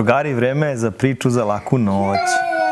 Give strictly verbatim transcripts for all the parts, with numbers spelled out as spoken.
drugari, vreme je za priču za laku noć.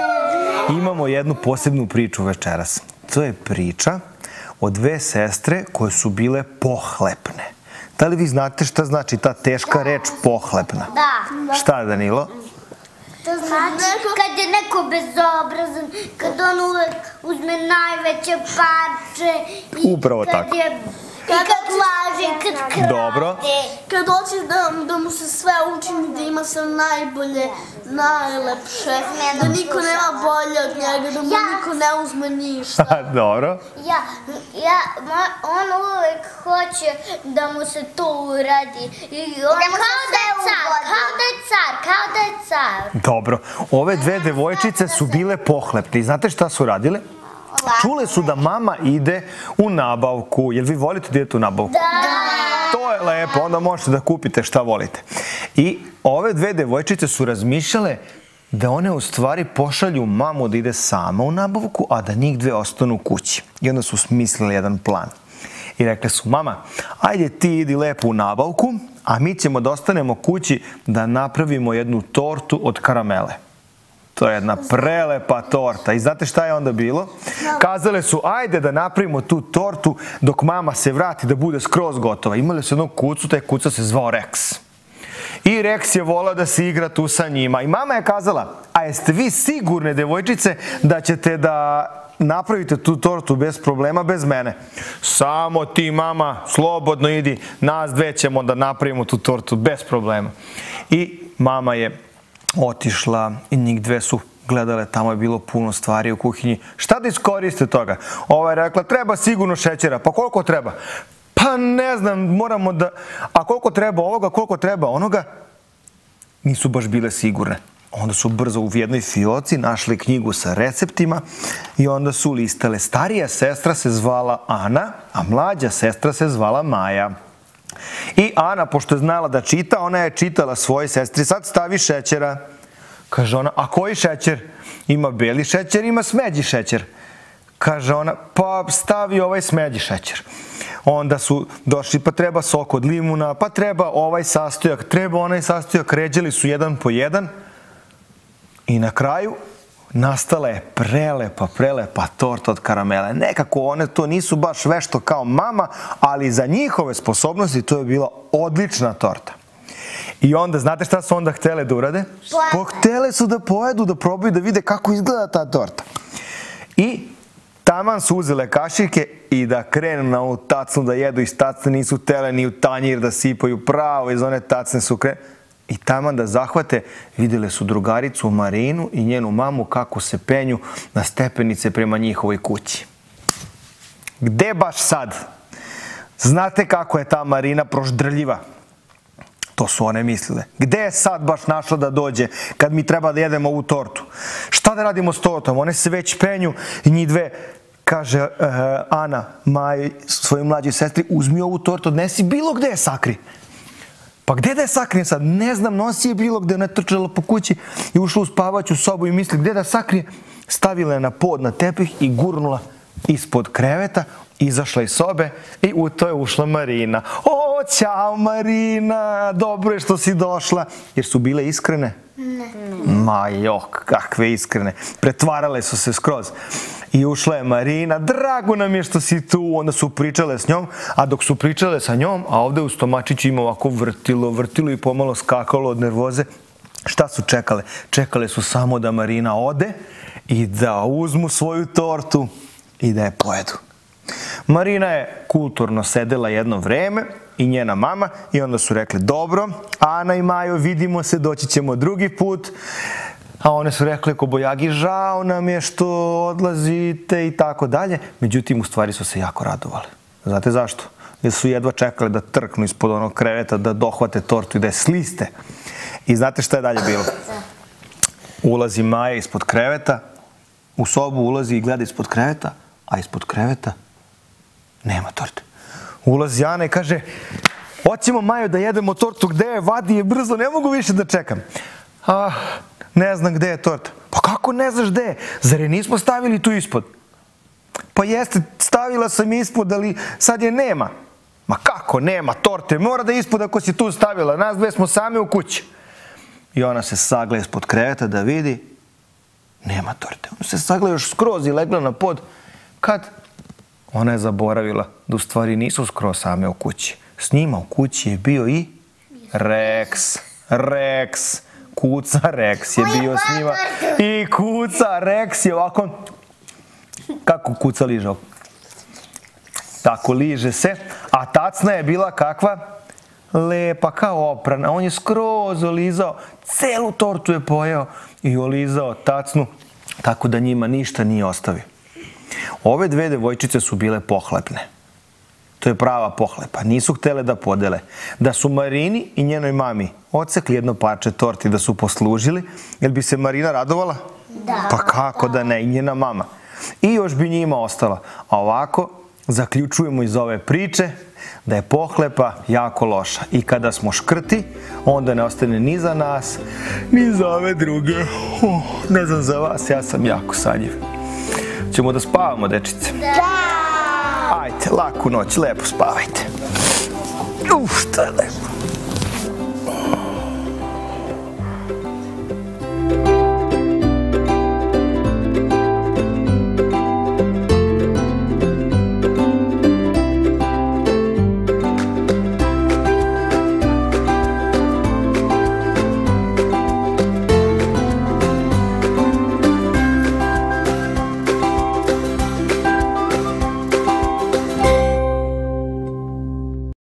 Imamo jednu posebnu priču večeras. To je priča o dve sestre koje su bile pohlepne. Da li vi znate šta znači ta teška reč pohlepna? Da. Šta, Danilo? To znači kad je neko bezobrazan, kad on uvek uzme najveće parče i kad je... I kad laže, kad krade. Dobro. Kad hoće da mu se sve učini, da ima sve najbolje, najlepše, da niko nema bolje od njega, da mu niko ne uzme ništa. Dobro. Ja, ja, on uvek hoće da mu se to uradi. I on kao da je car, kao da je car, kao da je car. Dobro. Ove dve devojčice su bile pohlepne. I znate šta su radile? Čule su da mama ide u nabavku. Jel vi volite da idete u nabavku? Da! To je lepo, onda možete da kupite šta volite. I ove dve devojčice su razmišljale da one u stvari pošalju mamu da ide sama u nabavku, a da njih dve ostanu u kući. I onda su smislili jedan plan. I rekli su, mama, ajde ti idi lepo u nabavku, a mi ćemo da ostanemo kući da napravimo jednu tortu od karamele. To je jedna prelepa torta. I znate šta je onda bilo? Kazale su, ajde da napravimo tu tortu dok mama se vrati da bude skroz gotova. Imali su jednog kucu, taj kuca se zvao Rex. I Rex je volao da se igra tu sa njima. I mama je kazala, a jeste vi sigurne, devojčice, da ćete da napravite tu tortu bez problema, bez mene? Samo ti, mama, slobodno idi, nas dve ćemo da napravimo tu tortu bez problema. I mama je otišla i njih dve su gledale, tamo je bilo puno stvari u kuhinji. Šta da iskoriste toga? Ova je rekla, treba sigurno šećera. Pa koliko treba? Pa ne znam, moramo da... A koliko treba ovoga, koliko treba onoga? Nisu baš bile sigurne. Onda su brzo u jednoj fioci našli knjigu sa receptima i onda su listale. Starija sestra se zvala Ana, a mlađa sestra se zvala Maja. I Ana, pošto je znala da čita, ona je čitala svojoj sestri, sad stavi šećera. Kaže ona, a koji šećer? Ima beli šećer, ima smeđi šećer. Kaže ona, pa stavi ovaj smeđi šećer. Onda su došli, pa treba sok od limuna, pa treba ovaj sastojak, treba onaj sastojak, ređali su jedan po jedan. I na kraju nastala je prelepa, prelepa torta od karamele. Nekako one to nisu baš vešto kao mama, ali za njihove sposobnosti to je bila odlična torta. I onda, znate šta su onda htele da urade? Pa htele su da pojedu, da probaju, da vide kako izgleda ta torta. I taman su uzele kašike i da krenu na ovu tacnu da jedu iz tacne, nisu htele ni u tanjir da sipaju, pravo iz one tacne su krenuli. I taman da zahvate, vidjeli su drugaricu Marinu i njenu mamu kako se penju na stepenice prema njihovoj kući. Gde baš sad? Znate kako je ta Marina proždrljiva? To su one mislile. Gde je sad baš našla da dođe kad mi treba da jedemo ovu tortu? Šta da radimo s tortom? One se već penju i njih dve, kaže Ana, Maji, svojoj mlađoj sestri, uzmi ovu tortu, odnesi bilo gde je sakri. Pa gde da je sakrije sad? Ne znam, nosi je bilo gde, ona je trčala po kući i ušla u spavaću sobu i misli gde da sakrije. Stavila je na pod, na tepih i gurnula ispod kreveta, izašla iz sobe i u to je ušla Marina. O, ćao Marina, dobro je što si došla. Jer su bile iskrene? Ne. Ma jok, kakve iskrene. Pretvarale su se skroz. I ušla je Marina, drago nam je što si tu, onda su pričale s njom, a dok su pričale sa njom, a ovde u stomačiću ima ovako vrtilo, vrtilo i pomalo skakalo od nervoze, šta su čekale? Čekale su samo da Marina ode i da uzmu svoju tortu i da je pojedu. Marina je kulturno sedela jedno vreme i njena mama i onda su rekli, dobro, Ana i Majo, vidimo se, doći ćemo drugi put. A one su rekli, kobojagi, žao nam je što odlazite i tako dalje. Međutim, u stvari su se jako radovali. Znate zašto? Jer su jedva čekali da trknu ispod onog kreveta, da dohvate tortu i da je sliste. I znate šta je dalje bilo? Ulazi Maja ispod kreveta, u sobu ulazi i gleda ispod kreveta, a ispod kreveta nema torte. Ulazi Ana i kaže, hoćemo Majo da jedemo tortu, gde je, vadi je brzo, ne mogu više da čekam. Ah, ne znam gde je torta. Pa kako ne znaš gde je? Zar je nismo stavili tu ispod? Pa jeste, stavila sam ispod, ali sad je nema. Ma kako nema torte? Mora da je ispod ako si tu stavila. Nas dve smo same u kući. i ona se sagla ispod kreveta da vidi, nema torte. Ona se sagla još skroz i legla na pod, kad ona je zaboravila da u stvari nisu skroz same u kući. S njima u kući je bio i Rex. Rex. Kuca Rex je bio s njima. I kuca Rex je ovako, kako kuca liže? Tako liže se. A tacna je bila kakva? Lepa, kao oprana. On je skroz olizao, celu tortu je pojeo i olizao tacnu, tako da njima ništa nije ostavio. Ove dve devojčice su bile pohlepne. To je prava pohlepa. Nisu htele da podele. Da su Marini i njenoj mami odsekli jedno parče torti da su poslužili, jel bi se Marina radovala? Da. Pa kako da ne, i njena mama. I još bi njima ostala. A ovako, zaključujemo iz ove priče da je pohlepa jako loša. I kada smo škrti, onda ne ostane ni za nas, ni za ove druge. Oh, ne znam za vas, ja sam jako sanjiv. Ćemo da spavamo, dečice? Da! Ajde, laku noć, lepo spavajte. Uf, šta je lepo.